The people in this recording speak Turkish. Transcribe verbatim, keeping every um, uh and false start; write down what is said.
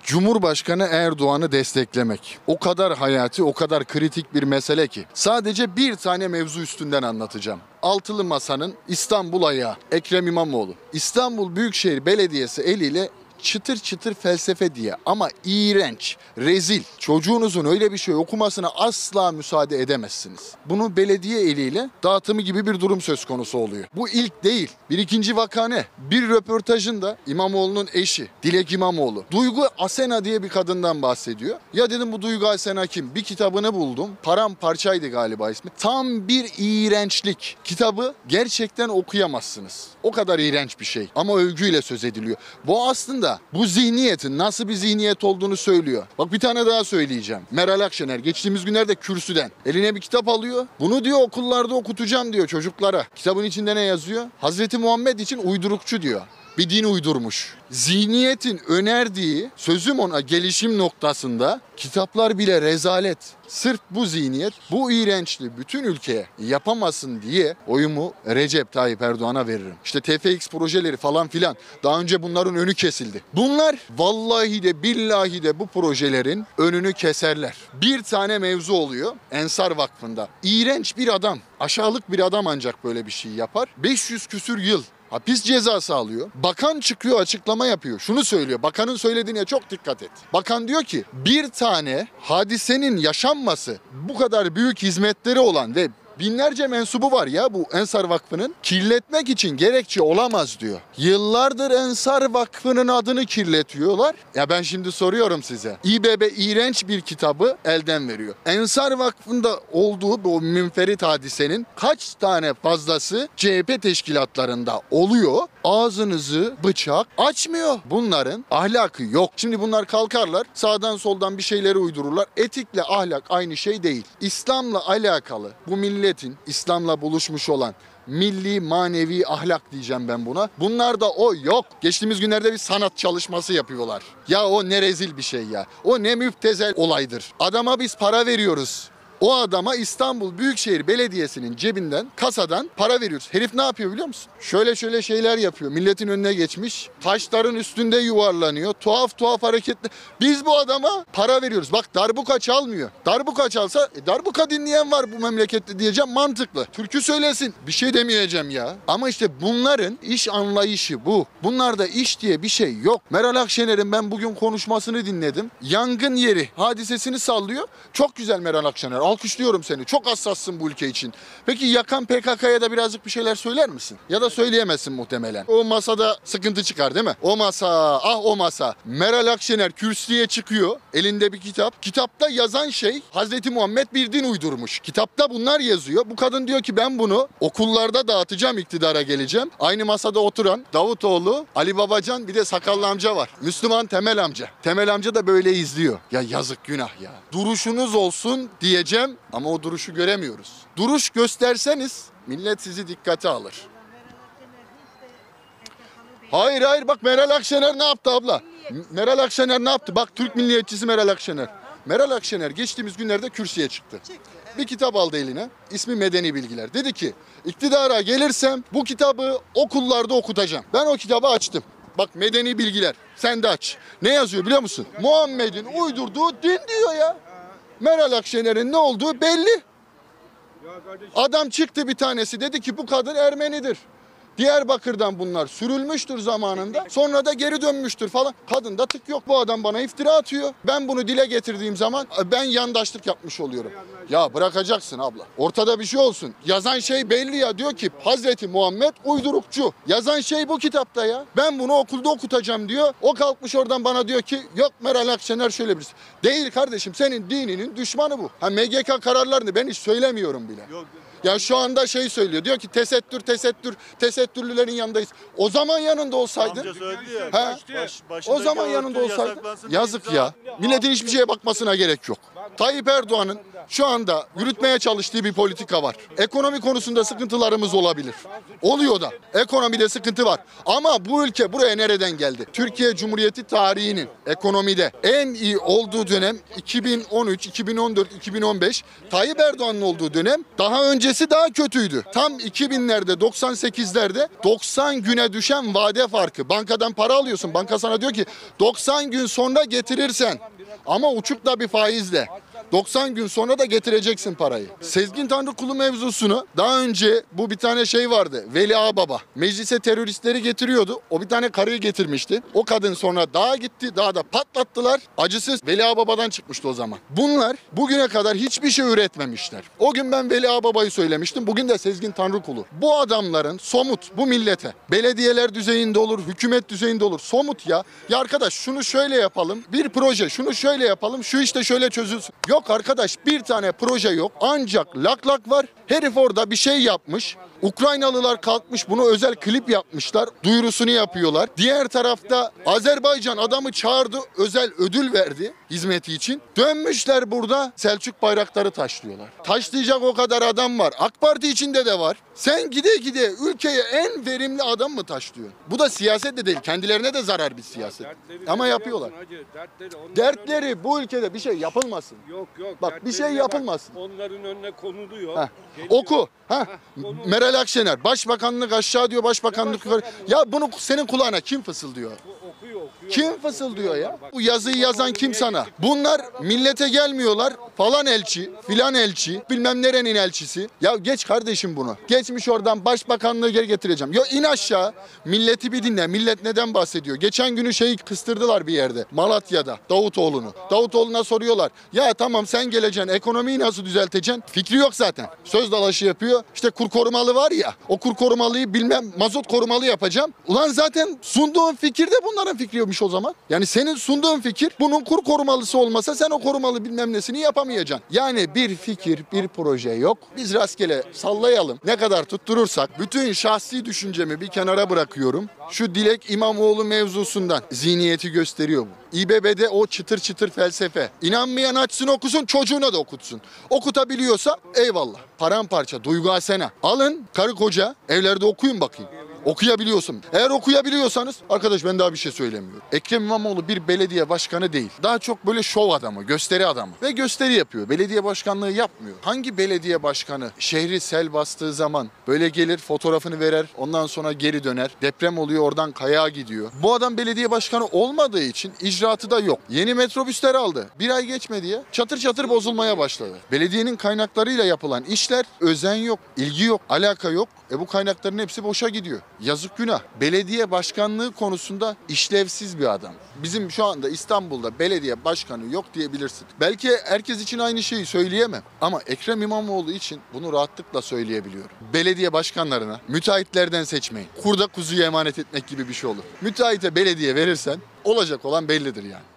Cumhurbaşkanı Erdoğan'ı desteklemek o kadar hayati, o kadar kritik bir mesele ki. Sadece bir tane mevzu üstünden anlatacağım. Altılı Masa'nın İstanbul ayağı Ekrem İmamoğlu. İstanbul Büyükşehir Belediyesi eliyle çıtır çıtır felsefe diye ama iğrenç, rezil. Çocuğunuzun öyle bir şey okumasına asla müsaade edemezsiniz. Bunu belediye eliyle dağıtımı gibi bir durum söz konusu oluyor. Bu ilk değil. Bir ikinci vaka ne? Bir röportajında İmamoğlu'nun eşi Dilek İmamoğlu Duygu Asena diye bir kadından bahsediyor. Ya dedim bu Duygu Asena kim? Bir kitabını buldum. Paramparçaydı galiba ismi. Tam bir iğrençlik. Kitabı gerçekten okuyamazsınız. O kadar iğrenç bir şey. Ama övgüyle söz ediliyor. Bu aslında bu zihniyetin nasıl bir zihniyet olduğunu söylüyor. Bak bir tane daha söyleyeceğim. Meral Akşener geçtiğimiz günlerde kürsüden eline bir kitap alıyor. Bunu diyor okullarda okutacağım diyor çocuklara. Kitabın içinde ne yazıyor? Hazreti Muhammed için uydurukçu diyor. Bir din uydurmuş. Zihniyetin önerdiği sözüm ona gelişim noktasında kitaplar bile rezalet. Sırf bu zihniyet, bu iğrençliği bütün ülkeye yapamasın diye oyumu Recep Tayyip Erdoğan'a veririm. İşte T F X projeleri falan filan. Daha önce bunların önü kesildi. Bunlar vallahi de billahi de bu projelerin önünü keserler. Bir tane mevzu oluyor Ensar Vakfı'nda. İğrenç bir adam, aşağılık bir adam ancak böyle bir şey yapar. beş yüz küsür yıl hapis cezası alıyor. Bakan çıkıyor açıklama yapıyor. Şunu söylüyor. Bakanın söylediğine çok dikkat et. Bakan diyor ki bir tane hadisenin yaşanması bu kadar büyük hizmetleri olan ve binlerce mensubu var ya bu Ensar Vakfı'nın. Kirletmek için gerekçe olamaz diyor. Yıllardır Ensar Vakfı'nın adını kirletiyorlar. Ya ben şimdi soruyorum size. İBB iğrenç bir kitabı elden veriyor. Ensar Vakfı'nda olduğu bu münferit hadisenin kaç tane fazlası C H P teşkilatlarında oluyor? Ağzınızı bıçak açmıyor. Bunların ahlakı yok. Şimdi bunlar kalkarlar sağdan soldan bir şeyleri uydururlar. Etikle ahlak aynı şey değil. İslam'la alakalı bu millet milletin İslam'la buluşmuş olan milli manevi ahlak diyeceğim ben buna. Bunlarda o yok. Geçtiğimiz günlerde bir sanat çalışması yapıyorlar. Ya o ne rezil bir şey ya. O ne müptezel olaydır. Adama biz para veriyoruz. O adama İstanbul Büyükşehir Belediyesi'nin cebinden, kasadan para veriyoruz. Herif ne yapıyor biliyor musun? Şöyle şöyle şeyler yapıyor. Milletin önüne geçmiş. Taşların üstünde yuvarlanıyor. Tuhaf tuhaf hareketler. Biz bu adama para veriyoruz. Bak darbuka çalmıyor. Darbuka çalsa e, darbuka dinleyen var bu memlekette diyeceğim, mantıklı. Türkü söylesin. Bir şey demeyeceğim ya. Ama işte bunların iş anlayışı bu. Bunlarda iş diye bir şey yok. Meral Akşener'in ben bugün konuşmasını dinledim. Yangın yeri hadisesini sallıyor. Çok güzel Meral Akşener. Alkışlıyorum seni. Çok hassassın bu ülke için. Peki yakan P K K'ya da birazcık bir şeyler söyler misin? Ya da söyleyemezsin muhtemelen. O masada sıkıntı çıkar değil mi? O masa, ah o masa. Meral Akşener kürsüye çıkıyor. Elinde bir kitap. Kitapta yazan şey Hazreti Muhammed bir din uydurmuş. Kitapta bunlar yazıyor. Bu kadın diyor ki ben bunu okullarda dağıtacağım, iktidara geleceğim. Aynı masada oturan Davutoğlu, Ali Babacan, bir de sakallı amca var. Müslüman Temel amca. Temel amca da böyle izliyor. Ya yazık günah ya. Duruşunuz olsun diyeceğim. Ama o duruşu göremiyoruz. Duruş gösterseniz millet sizi dikkate alır. Hayır hayır bak Meral Akşener ne yaptı abla? Meral Akşener ne yaptı? Bak Türk milliyetçisi Meral Akşener. Meral Akşener geçtiğimiz günlerde kürsüye çıktı. Bir kitap aldı eline. İsmi Medeni Bilgiler. Dedi ki iktidara gelirsem bu kitabı okullarda okutacağım. Ben o kitabı açtım. Bak Medeni Bilgiler. Sen de aç. Ne yazıyor biliyor musun? Muhammed'in uydurduğu din diyor ya. Meral Akşener'in ne olduğu belli. Adam çıktı bir tanesi dedi ki bu kadın Ermenidir. Diyarbakır'dan bunlar sürülmüştür zamanında. Sonra da geri dönmüştür falan. Kadında tık yok. Bu adam bana iftira atıyor. Ben bunu dile getirdiğim zaman ben yandaşlık yapmış oluyorum. Ya bırakacaksın abla. Ortada bir şey olsun. Yazan şey belli ya. Diyor ki Hazreti Muhammed uydurukçu. Yazan şey bu kitapta ya. Ben bunu okulda okutacağım diyor. O kalkmış oradan bana diyor ki yok Meral Akşener şöyle birisi. Değil kardeşim, senin dininin düşmanı bu. Ha M G K kararlarını ben hiç söylemiyorum bile. Yok. Ya şu anda şey söylüyor. Diyor ki tesettür tesettür tesettürlülerin yanındayız. O zaman yanında olsaydın. Amca söyledi ya. He? Baş, O zaman yanında olsaydın. Yazık ya. Milletin hiçbir şeye bakmasına gerek yok. Tayyip Erdoğan'ın şu anda yürütmeye çalıştığı bir politika var. Ekonomi konusunda sıkıntılarımız olabilir. Oluyor da. Ekonomide sıkıntı var. Ama bu ülke buraya nereden geldi? Türkiye Cumhuriyeti tarihinin ekonomide en iyi olduğu dönem iki bin on üç, iki bin on dört, iki bin on beş. Tayyip Erdoğan'ın olduğu dönem daha öncesi daha kötüydü. Tam iki binlerde, doksan sekizlerde doksan güne düşen vade farkı. Bankadan para alıyorsun. Banka sana diyor ki doksan gün sonra getirirsen, ama uçuk da bir faizle. doksan gün sonra da getireceksin parayı. Sezgin Tanrıkulu mevzusunu daha önce bu bir tane şey vardı. Veli Ağbaba. Meclise teröristleri getiriyordu. O bir tane karıyı getirmişti. O kadın sonra dağa gitti. Dağda patlattılar. Acısız Veli Ağbaba'dan çıkmıştı o zaman. Bunlar bugüne kadar hiçbir şey üretmemişler. O gün ben Veli Ağbaba'yı söylemiştim. Bugün de Sezgin Tanrıkulu. Bu adamların somut, bu millete belediyeler düzeyinde olur, hükümet düzeyinde olur. Somut ya. Ya arkadaş şunu şöyle yapalım. Bir proje şunu şöyle yapalım. Şu işte şöyle çözülsün. Yok arkadaş, bir tane proje yok. Ancak lak lak var. Herif orada bir şey yapmış. Ukraynalılar kalkmış bunu özel klip yapmışlar. Duyurusunu yapıyorlar. Diğer tarafta Azerbaycan adamı çağırdı. Özel ödül verdi hizmeti için. Dönmüşler burada Selçuk bayrakları taşlıyorlar. Taşlayacak o kadar adam var. AK Parti içinde de var. Sen gide gide ülkeye en verimli adam mı taşlıyorsun? Bu da siyaset de değil. Kendilerine de zarar bir siyaset. Dertleri Ama ne yapıyorlar. biliyor musun hacı? Dertleri, onların Dertleri bu ülkede bir şey yapılmasın. önüne- Yok yok. Bak, bir dertleri şey de yapılmasın. bak, onların önüne konuluyor. Heh. Geliyor. Oku. Ha. konu- Meral Akşener. Başbakanlık aşağı diyor, başbakanlık yukarı. Ya bunu senin kulağına kim fısıldıyor? Bu okuyor okuyor. Kim fısıldıyor ya? Bu yazıyı yazan kim sana? Bunlar millete gelmiyorlar. Falan elçi, filan elçi, bilmem nerenin elçisi. Ya geç kardeşim bunu. Geçmiş oradan başbakanlığı geri getireceğim. Ya in aşağı. Milleti bir dinle. Millet neden bahsediyor? Geçen günü şeyi kıstırdılar bir yerde. Malatya'da. Davutoğlu'nu. Davutoğlu'na soruyorlar. Ya tamam sen geleceksin. Ekonomiyi nasıl düzelteceksin? Fikri yok zaten. Söz dalaşı yapıyor. İşte kur korumalı var ya. O kur korumalıyı bilmem mazot korumalı yapacağım. Ulan zaten sunduğun fikir de bunların fikriymiş o zaman. Yani senin sunduğun fikir bunun kur korumalısı olmasa sen o korumalı bilmem nesini yapamayacaksın. Yani bir fikir, bir proje yok. Biz rastgele sallayalım. Ne kadar tutturursak bütün şahsi düşüncemi bir kenara bırakıyorum. Şu Dilek İmamoğlu mevzusundan zihniyeti gösteriyor bu. İBB'de o çıtır çıtır felsefe. İnanmayan açsın okusun, çocuğuna da okutsun. Okutabiliyorsa eyvallah. Paramparça, Duygu Asena. Alın karı koca evlerde okuyun bakayım. Okuyabiliyorsun. Eğer okuyabiliyorsanız arkadaş ben daha bir şey söylemiyorum. Ekrem İmamoğlu bir belediye başkanı değil. Daha çok böyle şov adamı, gösteri adamı. Ve gösteri yapıyor. Belediye başkanlığı yapmıyor. Hangi belediye başkanı şehri sel bastığı zaman böyle gelir fotoğrafını verer, ondan sonra geri döner. Deprem oluyor, oradan kayağa gidiyor. Bu adam belediye başkanı olmadığı için icraatı da yok. Yeni metrobüsler aldı. Bir ay geçmedi ya. Çatır çatır bozulmaya başladı. Belediyenin kaynaklarıyla yapılan işler özen yok, ilgi yok, alaka yok. E bu kaynakların hepsi boşa gidiyor. Yazık günah. Belediye başkanlığı konusunda işlevsiz bir adam. Bizim şu anda İstanbul'da belediye başkanı yok diyebilirsin. Belki herkes için aynı şeyi söyleyemem. Ama Ekrem İmamoğlu için bunu rahatlıkla söyleyebiliyorum. Belediye başkanlarına müteahhitlerden seçmeyin. Kurda kuzuyu emanet etmek gibi bir şey olur. Müteahhite belediye verirsen olacak olan bellidir yani.